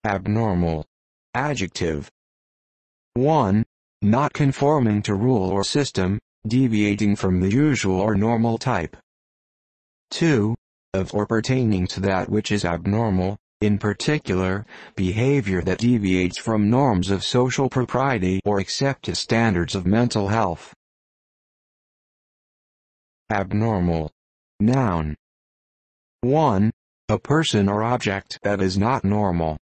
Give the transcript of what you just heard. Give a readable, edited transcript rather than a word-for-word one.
Abnormal. Adjective. 1. Not conforming to rule or system, deviating from the usual or normal type. 2. Of or pertaining to that which is abnormal, in particular, behavior that deviates from norms of social propriety or accepted standards of mental health. Abnormal. Noun. 1. A person or object that is not normal.